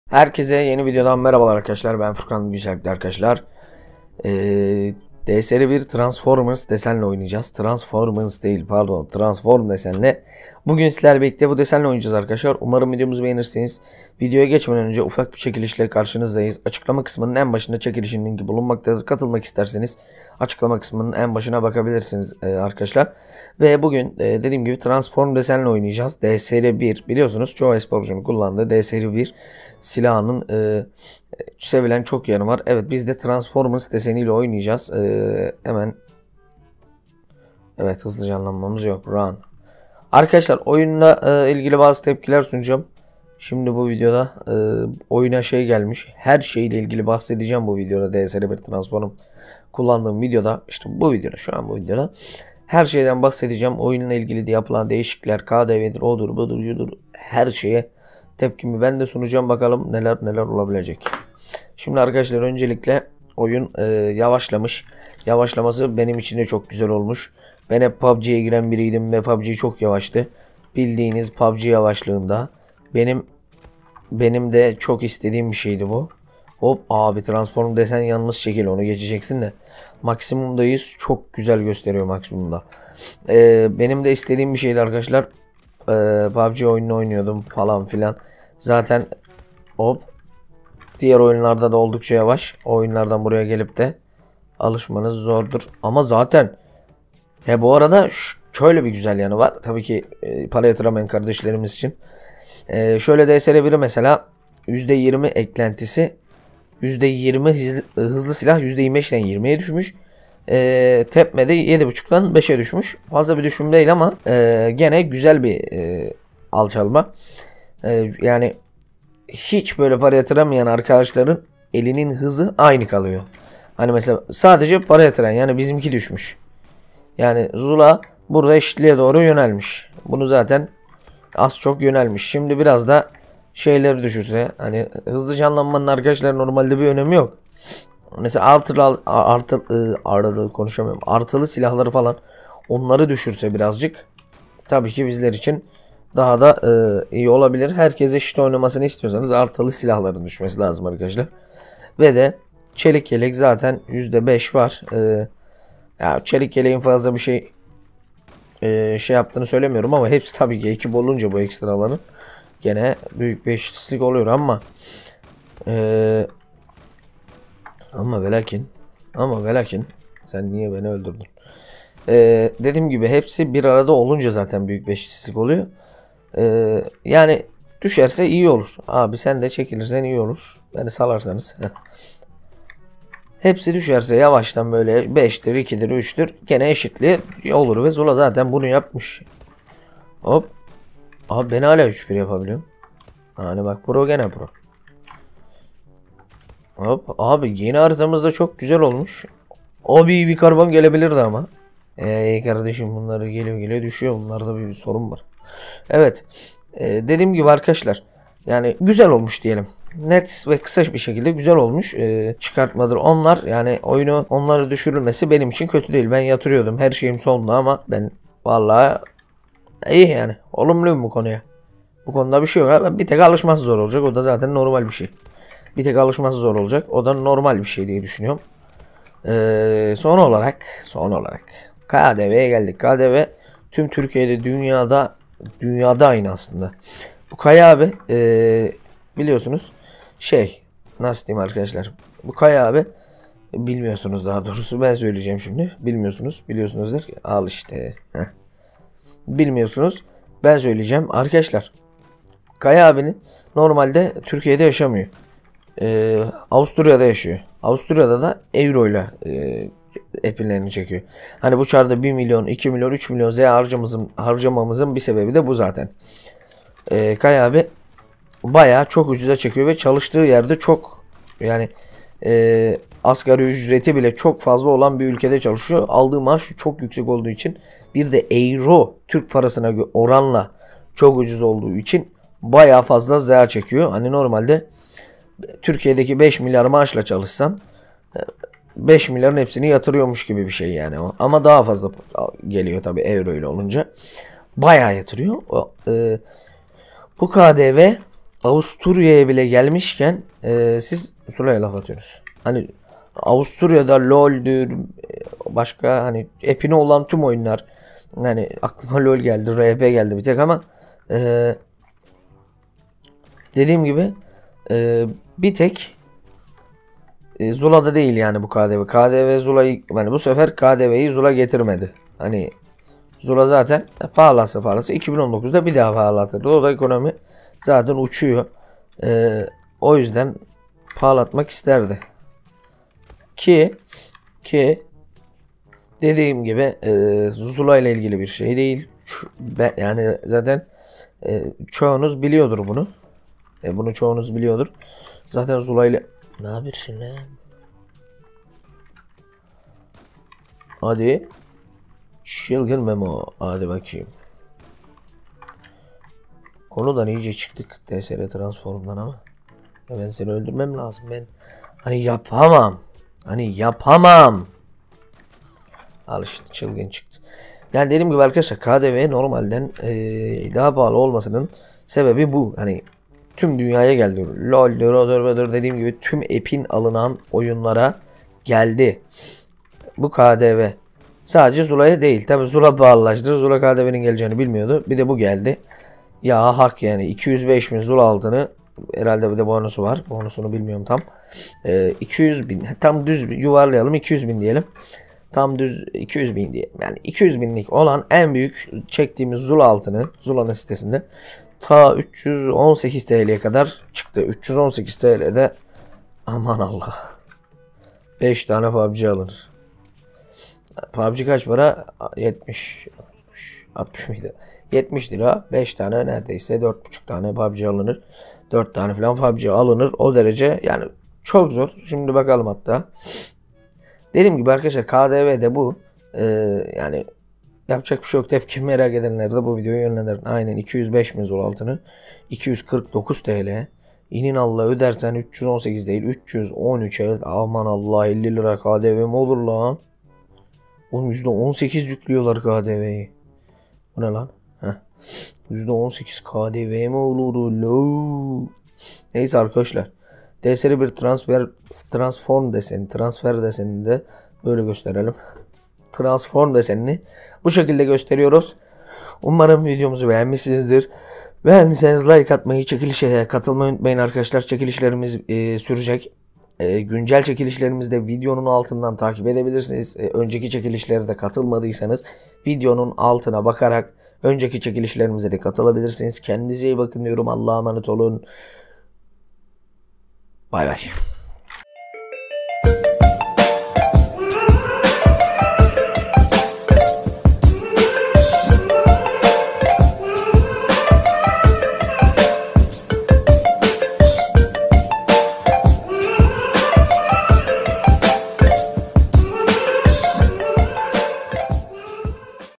Herkese yeni videodan merhabalar arkadaşlar. Ben Furkan Güzellikle arkadaşlar. DSR bir Transformers desenle oynayacağız. Transformers değil, pardon, Transform desenle. Bugün sizlerle birlikte bu desenle oynayacağız arkadaşlar. Umarım videomuzu beğenirsiniz. Videoya geçmeden önce ufak bir çekilişle karşınızdayız. Açıklama kısmının en başında çekilişin linki bulunmaktadır. Katılmak isterseniz açıklama kısmının en başına bakabilirsiniz arkadaşlar. Ve bugün dediğim gibi Transform desenle oynayacağız. DSR 1 biliyorsunuz çoğu esporcunun kullandığı DSR 1 silahının sevilen çok yanı var. Evet, biz de Transformers deseniyle oynayacağız. Hemen evet, hızlı canlanmamız yok. Run. Arkadaşlar oyunla ilgili bazı tepkiler sunacağım. Şimdi bu videoda oyuna şey gelmiş. Her şeyle ilgili bahsedeceğim bu videoda. DSR bir Transform kullandığım videoda, işte bu videoda, şu an bu videoda her şeyden bahsedeceğim. Oyunla ilgili de yapılan değişiklikler, KDV'dir, odur, budur, şudur, her şeye tepkimi ben de sunacağım. Bakalım neler olabilecek. Şimdi arkadaşlar öncelikle oyun yavaşlamış. Yavaşlaması benim için de çok güzel olmuş. Ben hep PUBG'ye giren biriydim ve PUBG çok yavaştı. Bildiğiniz PUBG yavaşlığında. Benim de çok istediğim bir şeydi bu. Hop abi, transform desen yalnız şekil, onu geçeceksin de. Maksimumdayız. Çok güzel gösteriyor maksimumda. Benim de istediğim bir şeydi arkadaşlar. PUBG oyununu oynuyordum falan filan. Zaten hop, diğer oyunlarda da oldukça yavaş. O oyunlardan buraya gelip de alışmanız zordur. Ama zaten bu arada şöyle bir güzel yanı var. Tabii ki para yatıramayan kardeşlerimiz için. Şöyle DSR 1'i mesela %20 eklentisi, %20 hızlı silah %25'den 20'ye düşmüş. Tepmede 7.5'dan 5'e düşmüş. Fazla bir düşüm değil ama gene güzel bir alçalma. Yani hiç böyle para yatıramayan arkadaşların elinin hızı aynı kalıyor. Hani mesela sadece para yatıran, yani bizimki düşmüş. Yani Zula burada eşitliğe doğru yönelmiş. Bunu zaten az çok yönelmiş. Şimdi biraz da şeyleri düşürse, hani hızlı canlanmanın arkadaşlar normalde bir önemi yok. Mesela artılı silahları falan, onları düşürse birazcık, tabii ki bizler için daha da iyi olabilir. Herkes eşit oynamasını istiyorsanız artılı silahların düşmesi lazım arkadaşlar. Ve de çelik yelek zaten %5 var. Ya çelik yeleğin fazla bir şey yaptığını söylemiyorum ama hepsi tabii ki ekip olunca bu ekstraların gene büyük bir eşitsizlik oluyor ama velakin sen niye beni öldürdün? Dediğim gibi hepsi bir arada olunca zaten büyük bir eşitsizlik oluyor. Yani düşerse iyi olur. Abi sen de çekilirsen iyi olur. Beni salarsanız. Hepsi düşerse yavaştan böyle 5'tir, 2'dir, 3'tür gene eşitliği olur ve Zula zaten bunu yapmış. Hop. Abi ben hala 3-1 yapabiliyorum. Hani bak, pro gene pro. Hop abi, yeni haritamızda çok güzel olmuş. Abi bir karbon gelebilirdi ama. Kardeşim, bunları geliyor düşüyor. Bunlarda bir sorun var. Evet. Dediğim gibi arkadaşlar, yani güzel olmuş diyelim. Net ve kısa bir şekilde güzel olmuş. Çıkartmadır onlar. Yani onları düşürülmesi benim için kötü değil. Ben yatırıyordum. Her şeyim sonunda ama ben vallahi iyi yani. Olumluyum bu konuya. Bu konuda bir şey yok. Bir tek alışması zor olacak. O da zaten normal bir şey. Bir tek alışması zor olacak. O da normal bir şey diye düşünüyorum. Son olarak KDV'ye geldik. KDV tüm Türkiye'de, dünyada aynı aslında. Bu Kaya abi biliyorsunuz nasıl diyeyim arkadaşlar, bu Kaya abi bilmiyorsunuz, daha doğrusu ben söyleyeceğim şimdi. Biliyorsunuzdur. Al işte. Bilmiyorsunuz, ben söyleyeceğim arkadaşlar. Kaya abinin normalde Türkiye'de yaşamıyor. Avusturya'da yaşıyor. Avusturya'da da euro ile epinlerini çekiyor. Hani bu çarda 1 milyon, 2 milyon, 3 milyon Z harcamamızın bir sebebi de bu zaten. Kaya abi bayağı çok ucuza çekiyor ve çalıştığı yerde çok, yani asgari ücreti bile çok fazla olan bir ülkede çalışıyor. Aldığı maaş çok yüksek olduğu için, bir de euro Türk parasına oranla çok ucuz olduğu için bayağı fazla ZA çekiyor. Hani normalde Türkiye'deki 5 milyar maaşla çalışsan 5 milyarın hepsini yatırıyormuş gibi bir şey yani. Ama daha fazla geliyor tabii euro ile olunca. Bayağı yatırıyor. Bu KDV Avusturya'ya bile gelmişken siz Zula'ya laf atıyorsunuz. Hani Avusturya'da LoL'dür, başka hani epine olan tüm oyunlar, yani aklıma LoL geldi, RP geldi bir tek ama dediğim gibi bir tek Zula'da değil yani bu KDV. KDV Zula'yı, yani bu sefer KDV'yi Zula getirmedi. Hani Zula zaten pahalısı 2019'da bir daha pahalatırdı. O da ekonomi zaten uçuyor. O yüzden pahalatmak isterdi. Ki dediğim gibi Zula ile ilgili bir şey değil. Yani zaten çoğunuz biliyordur bunu. Bunu çoğunuz biliyordur. Zaten Zula ile ne yapıyorsun lan? Hadi. Çılgın Memo. Hadi bakayım. Konudan iyice çıktık DSR transformdan ama. Ya ben seni öldürmem lazım. Ben hani yapamam. Al işte, çılgın çıktı. Yani dediğim gibi arkadaşlar, KDV normalden daha pahalı olmasının sebebi bu. Hani tüm dünyaya geldi. LoL'dur, odur, dediğim gibi tüm app'in alınan oyunlara geldi bu KDV. Sadece Zula'ya değil. Tabi Zula pahalılaştı. Zula KDV'nin geleceğini bilmiyordu. Bir de bu geldi. Ya hak yani 205 bin Zula altını, herhalde bir de bonusu var. Bonusunu bilmiyorum tam. 200 bin, tam düz yuvarlayalım, 200 bin diyelim. Tam düz 200 bin diye. Yani 200 binlik olan en büyük çektiğimiz Zula altını Zula'nın sitesinde ta 318 TL'ye kadar çıktı. 318 TL'de aman Allah. 5 tane PUBG alınır. PUBG kaç para? 60 mıydı? 70 lira. 5 tane, neredeyse 4,5 tane PUBG alınır. 4 tane falan PUBG alınır. O derece yani çok zor. Şimdi bakalım hatta. Dediğim gibi arkadaşlar, KDV de bu. Yani yapacak bir şey yok. Tepki merak edenler de bu videoyu yönlendirin. Aynen 205 bin Zula altını 249 TL. İnin Allah, ödersen 318 değil 313, evet. Aman Allah, 50 lira KDV mi olur lan? Oğlum %18 yüklüyorlar KDV'yi. Bu ne lan? Heh. %18 KDV mi olur lo? Neyse arkadaşlar. DSR bir transfer desenini de böyle gösterelim. Transform desenini bu şekilde gösteriyoruz. Umarım videomuzu beğenmişsinizdir. Beğendiyseniz like atmayı, çekilişe katılmayı unutmayın arkadaşlar. Çekilişlerimiz sürecek. Güncel çekilişlerimizi de videonun altından takip edebilirsiniz. Önceki çekilişlere de katılmadıysanız videonun altına bakarak önceki çekilişlerimize de katılabilirsiniz. Kendinize iyi bakın diyorum. Allah'a emanet olun. Bay bay.